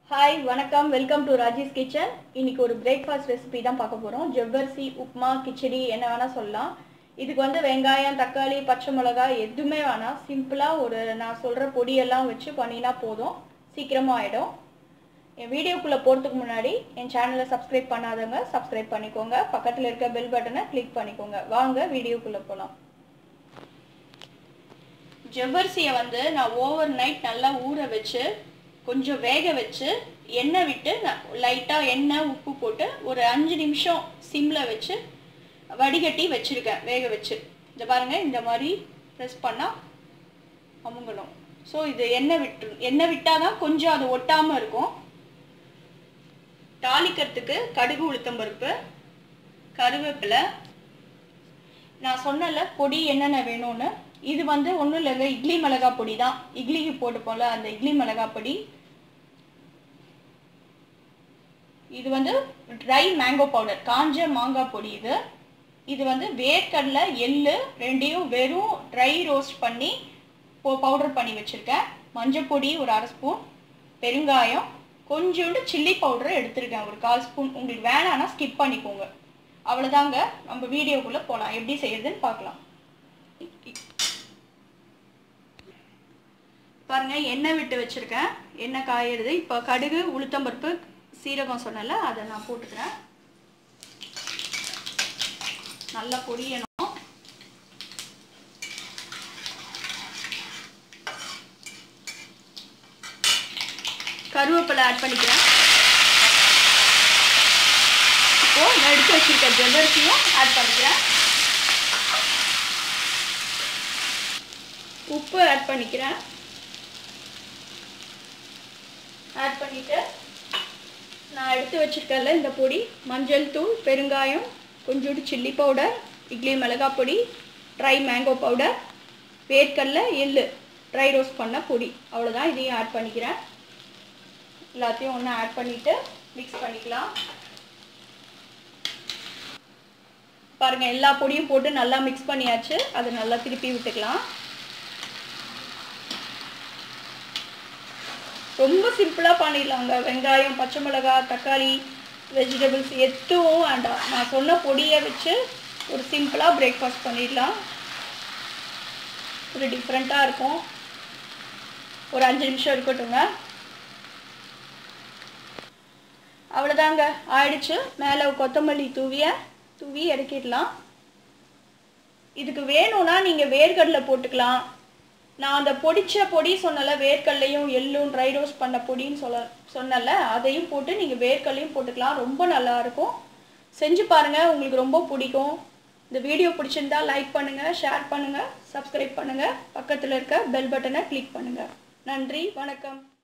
Hi, vanakkam. Welcome to Raji's Kitchen. இன்னைக்கு ஒரு breakfast recipe தான் பார்க்க போறோம். ஜவ்வரிசி, உப்மா, கிச்சடி என்ன வேணா சொல்லலாம். இதுக்கு வந்து வெங்காயம், தக்காளி, பச்சை மிளகாய் எதுவுமே வேணாம். சிம்பிளா ஒரு நான் சொல்ற பொடி எல்லாம் வச்சு பண்ணினா போதும். சீக்கிரமா ஆயிடும். என் வீடியோக்குள்ள போறதுக்கு முன்னாடி என் சேனலை சப்ஸ்கிரைப் பண்ணாதவங்க சப்ஸ்கிரைப் பண்ணிக்கோங்க. பக்கத்துல இருக்க பெல் பட்டனை கிளிக் பண்ணிக்கோங்க. வாங்க வீடியோக்குள்ள போலாம். ஜவ்வரிசியை வந்து நான் ஓவர் நைட் நல்லா ஊற வச்சு கொஞ்சம் வேக வச்சு எண்ணெய் விட்டு லைட்டாக எண்ணெய் உப்பு போட்டு ஒரு 5 நிமிஷம் சிம்மில் வச்சு வடிகட்டி வச்சுருக்கேன் வேக வச்சு. இந்த பாருங்கள், இந்த மாதிரி ப்ரெஸ் பண்ணால் அமுங்கணும். ஸோ இது எண்ணெய் விட்டால் தான் கொஞ்சம் அது ஒட்டாமல் இருக்கும். தாளிக்கிறதுக்கு கடுகு, உளுத்தம்பருப்பு, கருவேப்பிலை, நான் சொன்னல பொடி என்னென்ன வேணும்னு. இது வந்து ஒன்றும் இல்லைங்க, இட்லி மிளகாய் பொடி தான். இட்லிக்கு போட்டு போல அந்த இட்லி மிளகாய் பொடி. இது வந்து ட்ரை மேங்கோ பவுடர், காஞ்ச மாங்காய் பொடி. இது வந்து வேர்க்கடலை, எள்ளு ரெண்டையும் வெறும் ட்ரை ரோஸ்ட் பண்ணி பவுடர் பண்ணி வச்சுருக்கேன். மஞ்சள் பொடி ஒரு 1/2 ஸ்பூன், பெருங்காயம், கொஞ்சோண்டு சில்லி பவுடர் எடுத்துருக்கேன் ஒரு 1/4 ஸ்பூன். உங்களுக்கு வேணான்னா ஸ்கிப் பண்ணிக்கோங்க. அவ்வளோதாங்க. நம்ம வீடியோக்குள்ளே போகலாம், எப்படி செய்யறதுன்னு பார்க்கலாம். பாருங்க, எண்ணெய் விட்டு வச்சிருக்கேன், எண்ணெய் காயிடுது. இப்போ கடுகு, உளுத்தம்பருப்பு, சீரகம் சொன்னல அதை நான் போட்டுக்கிறேன். நல்லா பொரியணும். கருவேப்பிலை ஆட் பண்ணிக்கிறேன். இப்போ நான் எடுத்து வச்சிருக்க ஜவ்வரிசியும் ஆட் பண்ணிக்கிறேன். உப்பு ஆட் பண்ணிக்கிறேன். ஆட் பண்ணிட்டு நான் எடுத்து வச்சிருக்கல இந்த பொடி, மஞ்சள் தூள், பெருங்காயம், கொஞ்சோண்டு சில்லி பவுடர், இட்லி மிளகாய் பொடி, ட்ரை மேங்கோ பவுடர், வேர்க்கடலை, எள்ளு ட்ரை ரோஸ்ட் பண்ண பொடி, அவ்வளோதான். இதையும் ஆட் பண்ணிக்கிறேன். எல்லாத்தையும் ஒன்றா ஆட் பண்ணிவிட்டு மிக்ஸ் பண்ணிக்கலாம். பாருங்கள், எல்லா பொடியும் போட்டு நல்லா மிக்ஸ் பண்ணியாச்சு. அதை நல்லா திருப்பி விட்டுக்கலாம். ரொம்ப சிம்பிளாக பண்ணிடலாங்க. வெங்காயம், பச்சை மிளகாய், தக்காளி, வெஜிடபிள்ஸ் எதுவும் வேண்டாம். நான் சொன்ன பொடியை வச்சு ஒரு சிம்பிளாக பிரேக்ஃபாஸ்ட் பண்ணிடலாம். ஒரு டிஃப்ரெண்ட்டாக இருக்கும். ஒரு 5 நிமிஷம் இருக்கட்டுங்க. அவ்வளோதாங்க, ஆயிடுச்சு. மேலே கொத்தமல்லி தூவி இறக்கிடலாம். இதுக்கு வேணும்னா நீங்கள் வேர்க்கடலை போட்டுக்கலாம். நான் அந்த பொடிச்ச பொடி சொன்னல, வேர்க்கடலையும் எள்ளும் ட்ரை ரோஸ்ட் பண்ண பொடின்னு சொன்னல, அதையும் போட்டு நீங்கள் வேர்க்கடலையும் போட்டுக்கலாம். ரொம்ப நல்லாயிருக்கும். செஞ்சு பாருங்கள், உங்களுக்கு ரொம்ப பிடிக்கும். இந்த வீடியோ பிடிச்சிருந்தா லைக் பண்ணுங்கள், ஷேர் பண்ணுங்கள், சப்ஸ்கிரைப் பண்ணுங்கள், பக்கத்தில் இருக்க பெல் பட்டனை கிளிக் பண்ணுங்கள். நன்றி, வணக்கம்.